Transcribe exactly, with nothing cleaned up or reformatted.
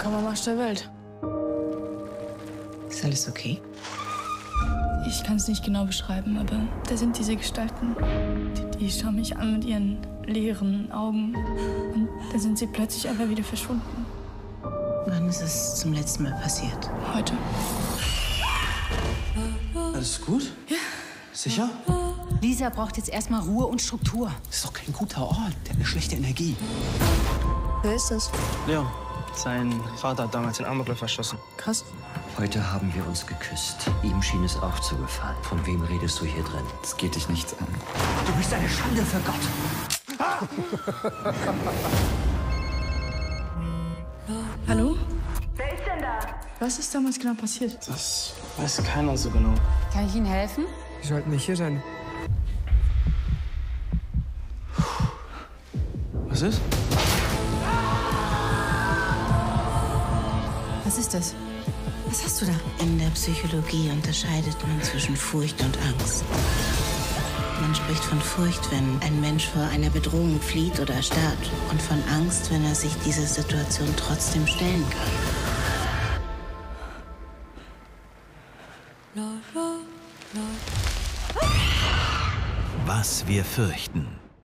Kammermarsch der Welt. Ist alles okay? Ich kann es nicht genau beschreiben, aber da sind diese Gestalten. Die, die schauen mich an mit ihren leeren Augen. Und dann sind sie plötzlich einfach wieder verschwunden. Wann ist es zum letzten Mal passiert? Heute. Alles gut? Ja. Sicher? Lisa braucht jetzt erstmal Ruhe und Struktur. Das ist doch kein guter Ort. Der hat eine schlechte Energie. Wer ist das? Leon. Sein Vater hat damals den Amoklauf erschossen. Krass. Heute haben wir uns geküsst. Ihm schien es auch zu gefallen. Von wem redest du hier drin? Das geht dich nichts an. Du bist eine Schande für Gott. Ah! Hallo? Wer ist denn da? Was ist damals genau passiert? Das weiß keiner so genau. Kann ich Ihnen helfen? Sie sollten nicht hier sein. Was ist? Was ist das? Was hast du da? In der Psychologie unterscheidet man zwischen Furcht und Angst. Man spricht von Furcht, wenn ein Mensch vor einer Bedrohung flieht oder erstarrt. Und von Angst, wenn er sich dieser Situation trotzdem stellen kann. Was wir fürchten.